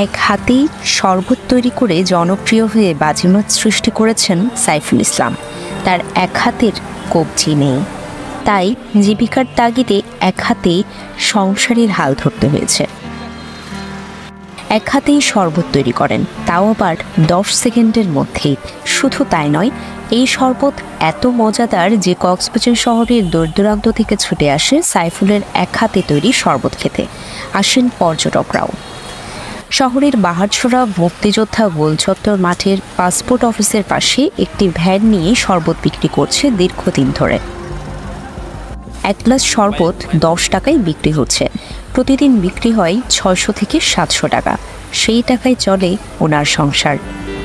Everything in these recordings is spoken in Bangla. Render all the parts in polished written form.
এক হাতেই শরবত তৈরি করে জনপ্রিয় হয়ে বাজিমাত সৃষ্টি করেছেন সাইফুল ইসলাম। তার এক হাতের কবজি নেই, তাই জীবিকার তাগিদে এক হাতেই সংসারের হাল ধরতে হয়েছে। এক হাতেই শরবত তৈরি করেন, তাও আবার 10 সেকেন্ডের মধ্যেই। শুধু তাই নয়, এই শরবত এত মজাদার যে কক্সবাজার শহরের দূরদূরান্ত থেকে ছুটে আসে সাইফুলের এক হাতে তৈরি শরবত খেতে। আসেন পর্যটকরাও। শহরের বাহারছড়া মুক্তিযোদ্ধা গোলচত্বর মাঠের পাসপোর্ট অফিসের পাশে একটি ভ্যান নিয়ে শরবত বিক্রি করছে দীর্ঘদিন ধরে। এক গ্লাস শরবত 10 টাকায় বিক্রি হচ্ছে। প্রতিদিন বিক্রি হয় 600 থেকে 700 টাকা। সেই টাকায় চলে ওনার সংসার।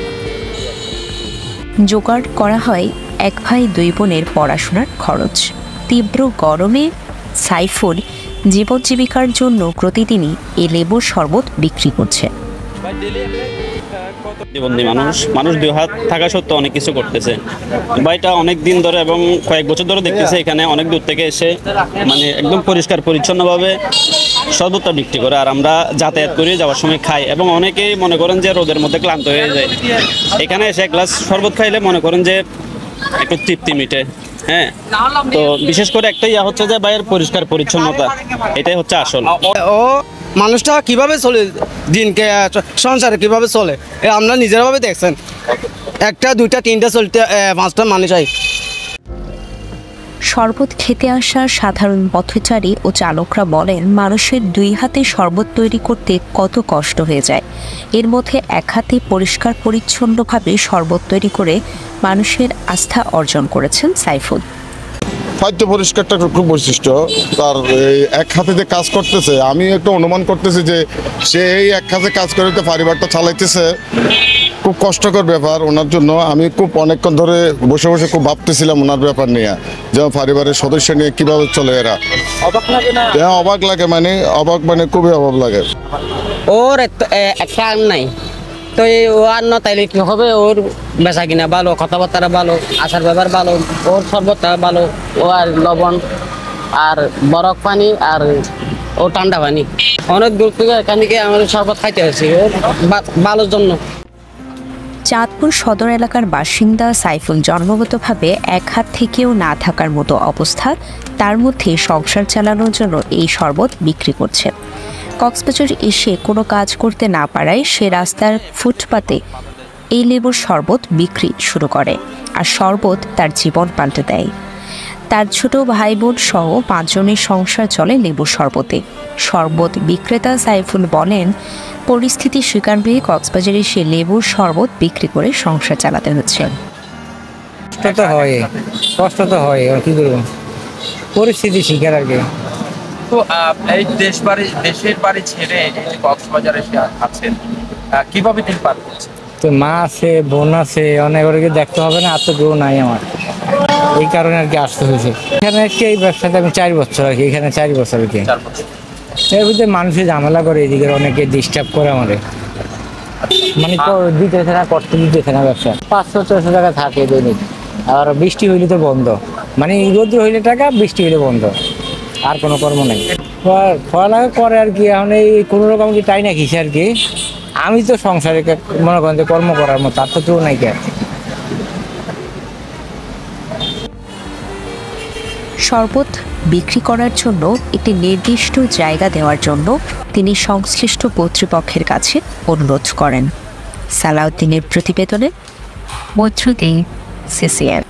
জোগাড় করা হয় এক ভাই দুই বোনের পড়াশোনার খরচ। তীব্র গরমে সাইফুল জীবন জীবিকার জন্য প্রতিদিনই এই লেবুর শরবত বিক্রি করছে। প্রতিবন্ধী মানুষ দুই হাত থাকা সত্ত্বেও অনেক কিছু করতেছে। ভাইটা অনেক দিন ধরে এবং কয়েক বছর ধরে দেখতেছে এখানে অনেক দূর থেকে এসে মানে একদম পরিষ্কার পরিচ্ছন্নভাবে শরবতটা বিক্রি করে। আর আমরা যাতায়াত করে যাওয়ার সময় খাই এবং অনেকেই মনে করেন যে রোদের মধ্যে ক্লান্ত হয়ে যায়, এখানে এসে এক গ্লাস শরবত খাইলে মনে করেন যে একটু তৃপ্তি মিটে। হ্যাঁ, তো বিশেষ করে একটাই হচ্ছে যে ভাইয়ের পরিষ্কার পরিচ্ছন্নতা, এটাই হচ্ছে আসল। ও মানুষটা কিভাবে চলে, দিনকে সংসারে কিভাবে চলে আমরা নিজেরাভাবে দেখছেন। একটা দুইটা তিনটা চলতে 5টা মানুষ হয়। শরবত খেতে আসা সাধারণ পথচারী ও চালকরা বলেন, মানুষের দুই হাতে শরবত তৈরি করতে কত কষ্ট হয়ে যায়। এর মধ্যে এক হাতে পরিষ্কার পরিচ্ছন্নভাবে শরবত তৈরি করে মানুষের আস্থা অর্জন করেছেন সাইফুল। খাদ্য পরিষ্কারটা খুব বৈশিষ্ট্য তার। এক হাতে যে কাজ করতেছে, আমি একটু অনুমান করতেছি যে সে এই এক হাতে কাজ করে পরিবারটা চালাইতেছে। খুব কষ্টকর ব্যাপার ওনার জন্য। আমি খুব অনেকক্ষণ ধরে বসে বসে খুব ভাবতেছিলাম ওনার ব্যাপার নিয়ে, যেমন পরিবারের সদস্য নিয়ে কিভাবে চলে এরা। অবাক লাগে, মানে খুবই অভাব লাগে। ওর একটা আন নাই তো ও আর না তাইলে কি হবে? ওর বেচা কিনা ভালো, কথাবার্তা ভালো, আচার ব্যবহার ভালো, ওর শরবতটা ভালো। ও আর লবণ আর বরফ পানি আর ও ঠান্ডা পানি অনেক দূর থেকে এখান থেকে আমাদের শরবত খাইতে হয়েছে ওর ভালোর জন্য। চাঁদপুর সদর এলাকার বাসিন্দা সাইফুল জন্মগতভাবে এক হাত থেকেও না থাকার মতো অবস্থা, তার মধ্যে সংসার চালানোর জন্য এই শরবত বিক্রি করছে। কক্সবাজার এসে কোনো কাজ করতে না পারায় সে রাস্তার ফুটপাতে এই লেবুর শরবত বিক্রি শুরু করে, আর শরবত তার জীবন পাল্টে দেয়। তার ছোট ভাই বোন সহ 5 জনের সংসার চলে লেবুর শরবতে। শরবত বিক্রেতা সাইফুল বলেন, পরিস্থিতি শিকার হয়ে কক্সবাজারে এসে লেবুর শরবত বিক্রি করে সংসার চালাতে হচ্ছে। কষ্ট তো হয়, কি করবো, পরিস্থিতি শিকার আর কি। তো এই দেশের বাড়ি ছেড়ে কক্সবাজারে এসে আছেন, কিভাবে দিন পার করছেন? তো মা আছে, বোন আছে, অনেক ওদেরকে দেখতে হবে না, আর তো কেউ নাই আমার, এই কারণে আর কি আসতে হয়েছে। এখানে এই ব্যবসাতে আমি 4 বছর আর কি, এখানে 4 বছর আর কি। এর ভিতরে মানুষের ঝামেলা করে, এদিকে অনেকে ডিস্টার্ব করে আমাদের, মানে দিতেছে না, করতে দিতেছে না। ব্যবসা 500-600 টাকা থাকে দৈনিক, আর বৃষ্টি হইলে তো বন্ধ, মানে রোদ্র হইলে টাকা, বৃষ্টি হইলে বন্ধ, আর কোনো কর্ম নেই। পড়ালেখা করে আর কি, এখন এই কোনো রকম কি তাই না কিসে আর কি। আমি তো সংসারে মনে করেন যে কর্ম করার মতো, আর তো কেউ নাই। শরবত বিক্রি করার জন্য একটি নির্দিষ্ট জায়গা দেওয়ার জন্য তিনি সংশ্লিষ্ট কর্তৃপক্ষের কাছে অনুরোধ করেন। সালাউদ্দিনের প্রতিবেদনে মৈত্রী সিসিএন।